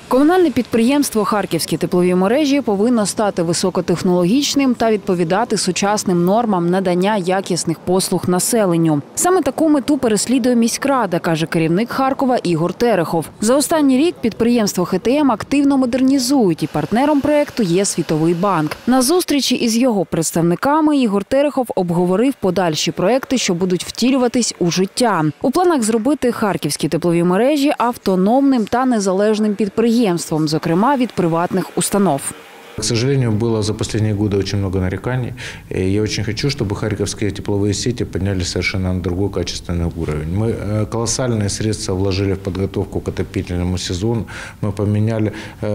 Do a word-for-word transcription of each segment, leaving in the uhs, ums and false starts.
Комунальне підприємство «Харківські теплові мережі» повинно стати високотехнологічним та відповідати сучасним нормам надання якісних послуг населенню. Саме таку мету переслідує міськрада, каже керівник Харкова Ігор Терехов. За останній рік підприємство «Х Т М» активно модернізують, і партнером проєкту є Світовий банк. На зустрічі із його представниками Ігор Терехов обговорив подальші проєкти, що будуть втілюватись у життя. У планах зробити «Харківські теплові мережі» автономним та незалежним підприємством, зокрема від приватних установ. К сожалению, было за последние годы очень много нареканий. И я очень хочу, чтобы харьковские тепловые сети поднялись совершенно на другой качественный уровень. Мы колоссальные средства вложили в подготовку к отопительному сезону. Мы поменяли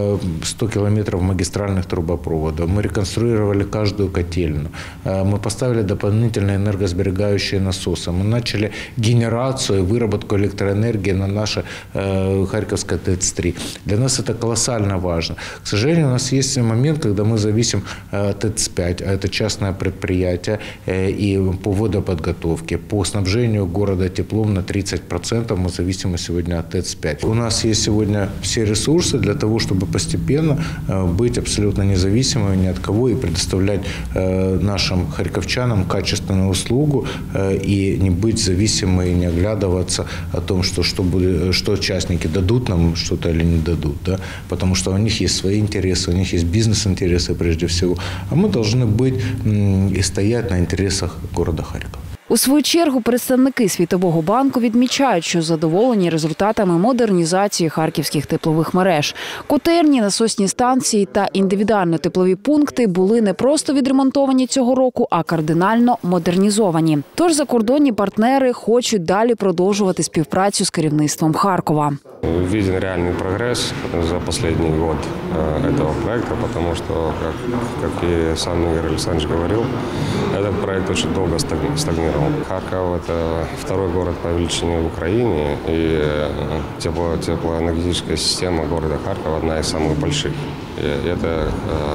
сто километров магистральных трубопроводов. Мы реконструировали каждую котельную. Мы поставили дополнительные энергосберегающие насосы. Мы начали генерацию и выработку электроэнергии на наше Харьковское Т Э Ц три. Для нас это колоссально важно. К сожалению, у нас есть момент, когда мы зависим от Т Э Ц пять, а это частное предприятие, и по водоподготовке, по снабжению города теплом на тридцать процентов мы зависимы сегодня от Т Э Ц пять. У нас есть сегодня все ресурсы для того, чтобы постепенно быть абсолютно независимыми ни от кого и предоставлять нашим харьковчанам качественную услугу и не быть зависимыми, не оглядываться о том, что, что, будет, что участники дадут нам что-то или не дадут. Да? Потому что у них есть свои интересы, у них есть бизнес интересы прежде всего, а мы должны быть и стоять на интересах города Харькова. У свою чергу представники Світового банку відмічають, що задоволені результатами модернізації харківських теплових мереж. Котельні, насосні станції та індивідуально-теплові пункти були не просто відремонтовані цього року, а кардинально модернізовані. Тож закордонні партнери хочуть далі продовжувати співпрацю з керівництвом Харкова. Виден реальный прогресс за последний год этого проекта, потому что, как, как и сам Игорь Александрович говорил, этот проект очень долго стагнировал. Харьков – это второй город по величине в Украине, и тепло, теплоэнергетическая система города Харькова одна из самых больших. И это,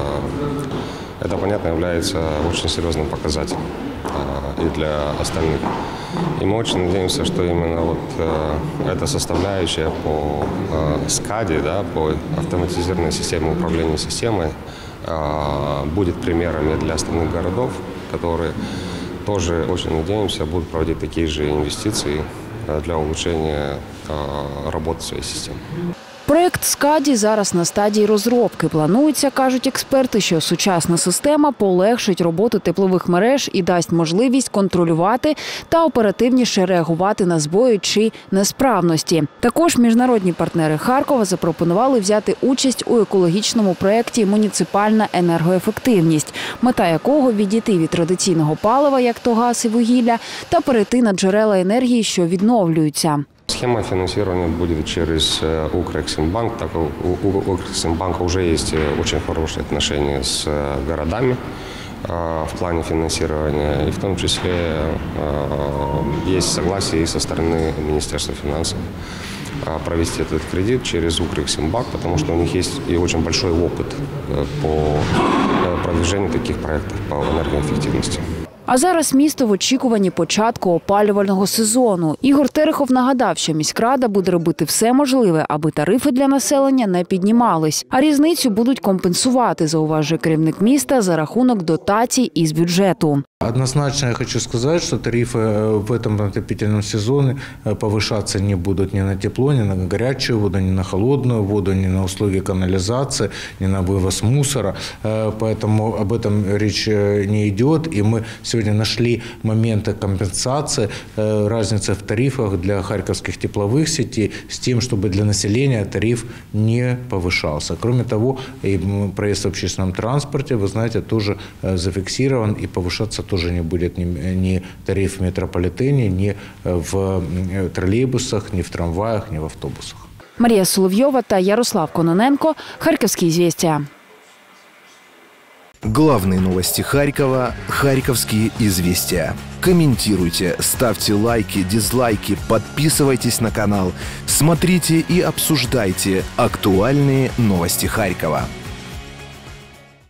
это, понятно, является очень серьезным показателем и для остальных. И мы очень надеемся, что именно вот э, эта составляющая по э, СКАДе, да, по автоматизированной системе управления системой, э, будет примером и для остальных городов, которые тоже, очень надеемся, будут проводить такие же инвестиции для улучшения э, работы своей системы. Проєкт «СКАДі» зараз на стадії розробки. Планується, кажуть експерти, що сучасна система полегшить роботу теплових мереж і дасть можливість контролювати та оперативніше реагувати на збої чи несправності. Також міжнародні партнери Харкова запропонували взяти участь у екологічному проєкті «Муніципальна енергоефективність», мета якого – відійти від традиційного палива, як то газ і вугілля, та перейти на джерела енергії, що відновлюються. Схема финансирования будет через Укрексимбанк. Так у Укрексимбанка уже есть очень хорошие отношения с городами в плане финансирования. И в том числе есть согласие и со стороны Министерства финансов провести этот кредит через Укрексимбанк, потому что у них есть и очень большой опыт по продвижению таких проектов по энергоэффективности. А зараз місто в очікуванні початку опалювального сезону. Ігор Терехов нагадав, що міськрада буде робити все можливе, аби тарифи для населення не піднімались. А різницю будуть компенсувати, зауважує керівник міста, за рахунок дотацій із бюджету. Однозначно я хочу сказать, что тарифы в этом отопительном сезоне повышаться не будут ни на тепло, ни на горячую воду, ни на холодную воду, ни на услуги канализации, ни на вывоз мусора. Поэтому об этом речь не идет. И мы сегодня нашли моменты компенсации разницы в тарифах для харьковских тепловых сетей с тем, чтобы для населения тариф не повышался. Кроме того, и проезд в общественном транспорте, вы знаете, тоже зафиксирован и повышаться тоже не будет ни, ни тариф в метрополитене, ни в троллейбусах, ни в трамваях, ни в автобусах. Марія Соловйова та Ярослав Кононенко. Харьковские известия. Главные новости Харькова. Харьковские известия. Комментируйте, ставьте лайки, дизлайки, подписывайтесь на канал. Смотрите и обсуждайте актуальные новости Харькова.